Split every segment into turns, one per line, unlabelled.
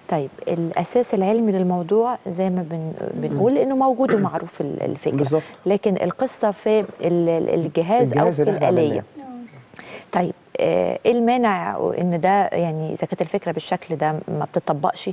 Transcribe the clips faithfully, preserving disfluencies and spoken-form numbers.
طيب الاساس العلمي للموضوع زي ما بن بنقول انه موجود ومعروف الفكره
بالظبط.
لكن القصه في الجهاز,
الجهاز
او في الاليه.
عملناه.
طيب ايه المانع ان ده يعني اذا كانت الفكره بالشكل ده ما بتطبقش؟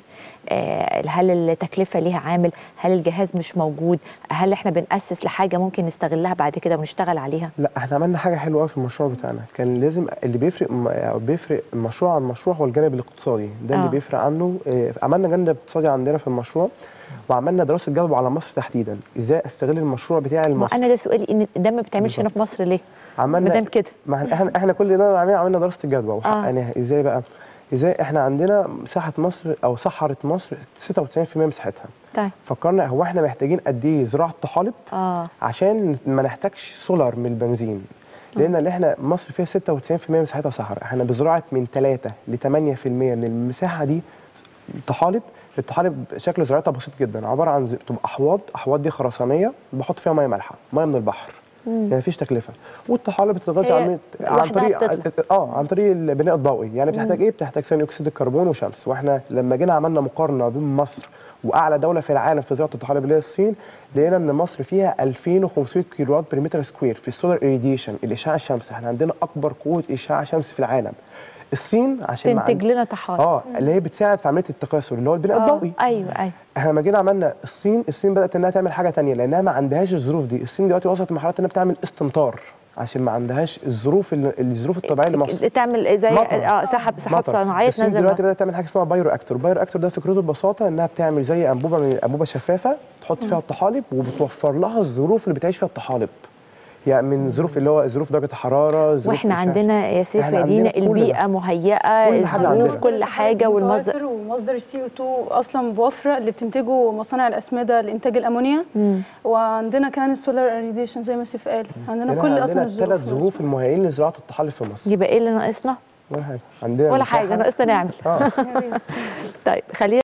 هل التكلفه ليها عامل؟ هل الجهاز مش موجود؟ هل احنا بنأسس لحاجه ممكن نستغلها بعد كده ونشتغل عليها؟
لا، احنا عملنا حاجه حلوه قوي في المشروع بتاعنا. كان لازم اللي بيفرق بيفرق المشروع عن المشروع هو الجانب الاقتصادي ده. آه. اللي بيفرق عنه. عملنا جانب اقتصادي عندنا في المشروع، وعملنا دراسه جدوى على مصر تحديدا، ازاي استغل المشروع بتاعي لمصر.
انا ده سؤالي، ان ده ما بتعملش هنا في مصر ليه؟
عملنا
كده
ما احنا احنا كل ده عملنا عملنا دراسه الجدوى وحققناها. آه. ازاي بقى؟ ازاي احنا عندنا مساحه مصر او صحراء مصر ستة وتسعين في المية مساحتها.
طيب
فكرنا هو احنا محتاجين قد ايه زراعه طحالب
اه
عشان ما نحتاجش سولار من البنزين، لان اللي احنا مصر فيها ستة وتسعين في المية مساحتها صحراء. احنا بزراعه من ثلاثة ل ثمانية في المية من المساحه دي طحالب. الطحالب شكل زراعتها بسيط جدا، عباره عن بتبقى احواض، احواض دي خرسانيه بحط فيها ميه مالحه، ميه من البحر. يعني مفيش تكلفه. والطحالب بتتغذى عن عن طريق اه عن طريق البناء الضوئي. يعني بتحتاج ايه؟ بتحتاج ثاني اكسيد الكربون وشمس. واحنا لما جينا عملنا مقارنه بين مصر واعلى دوله في العالم في زراعه الطحالب اللي هي الصين، لقينا ان مصر فيها ألفين وخمسمائة كيلو وات بير متر سكوير في السولار irradiation، الاشعاع الشمسي. احنا عندنا اكبر قوه اشعاع شمسي في العالم. الصين عشان
تنتج لنا طحالب
اه اللي هي بتساعد في عمليه التكاثر اللي هو البناء الضوئي.
ايوه ايوه.
احنا لما جينا عملنا الصين، الصين بدات انها تعمل حاجه ثانيه لانها ما عندهاش الظروف دي. الصين دلوقتي وصلت لمرحله انها بتعمل استمطار عشان ما عندهاش الظروف الظروف الطبيعيه لمصر.
تعمل زي اه سحب سحاب صناعيه تنزل.
الصين دلوقتي بدات تعمل حاجه اسمها بايرو اكتور. بايرو اكتور ده فكرته ببساطه انها بتعمل زي انبوبه من انبوبه شفافه تحط فيها الطحالب، وبتوفر لها الظروف اللي بتعيش فيها الطحالب. يعني من ظروف اللي هو ظروف درجه الحراره، ظروف
واحنا عندنا يا سيف يا دينا البيئه مهيئه، الظروف كل حاجه،
والمصدر ومصدر السي او اتنين اصلا بوفره اللي بتنتجه مصانع الاسمده لانتاج الامونيا. مم. وعندنا كمان السولار irradiation زي ما سيف قال. عندنا كل
عندنا
اصلا الظروف
الثلاث ظروف المهيئين لزراعه الطحالب في مصر.
يبقى ايه اللي ناقصنا؟
ولا حاجه. عندنا
ولا حاجه ناقصنا نعمل.
اه
طيب خلينا